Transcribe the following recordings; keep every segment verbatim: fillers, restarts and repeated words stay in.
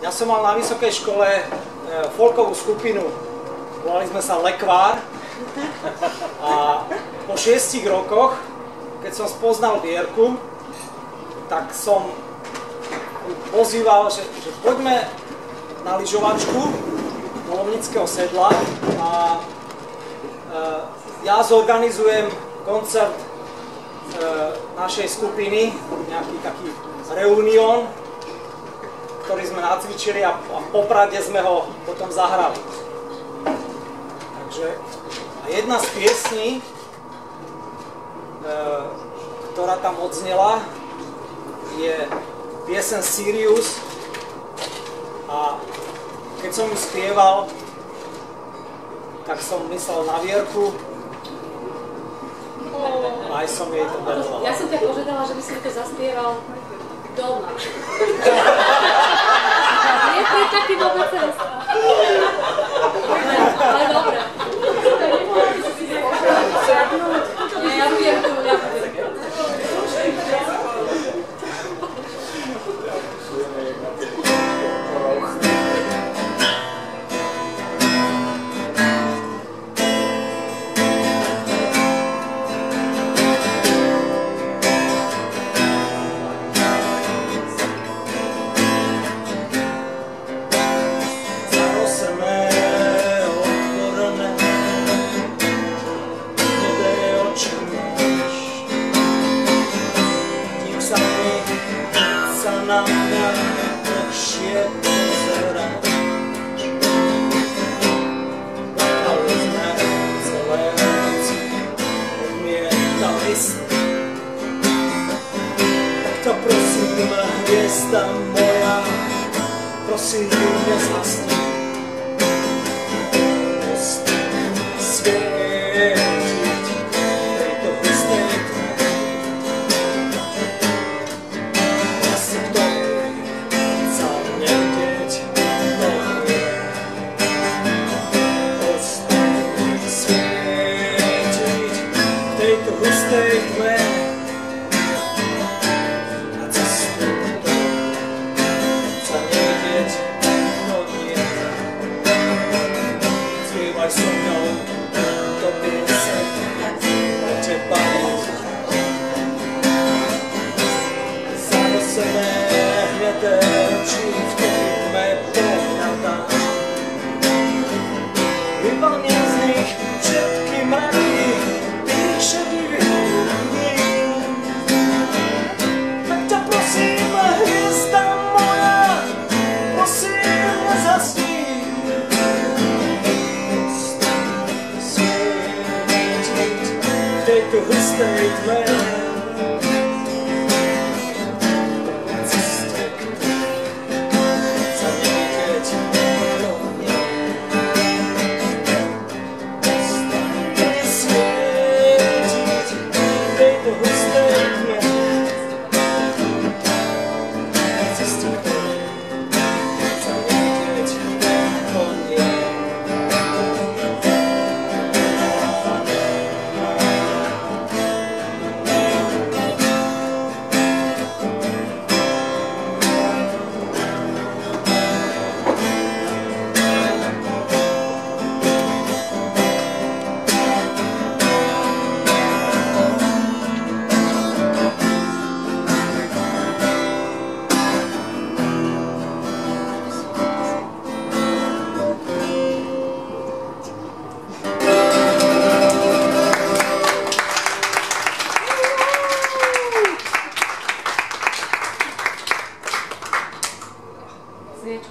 Ja som mal na vysokej škole folkovú skupinu, volali sme sa Lekvár a po šiestich rokoch, keď som spoznal Vierku, tak som pozýval, že, že poďme na lyžovačku do Lomnického sedla a e, ja zorganizujem koncert e, našej skupiny, nejaký taký reunión, ktorý sme nacvičili a, a v Poprade sme ho potom zahrali. Takže a jedna z piesní, e, ktorá tam odznela, je piesen Sirius a keď som ju spieval, tak som myslel na Vierku a aj som jej to daroval. Ja som ťa požiadala, že by si to zaspieval doma. Nie pre taký obecenstvo. Ale dobre. Nie, ja budem tu, ja budem. Na mňa dlhšie pozerať. Ale sme celé noci odmietali sny. Tak to prosím, hviezda moja, prosím, nezhasni. Postaň svietiť tejto hustej tme. Hustej tme a cestu sa nevidieť, no nie. Spievaj so mnou do pieseň o teba. Zarosené hnedé oči v tej tme pohľadám. Vyplním z nich všetky mraky, tejto hustej tme. Na ceste sa nevidieť, no nie. Postaň svietiť tejto hustej tme. Na ceste sa nevidieť, no nie.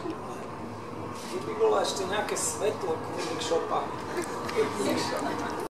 Keby bolo ešte nejaké svetlo, kľudník šopa.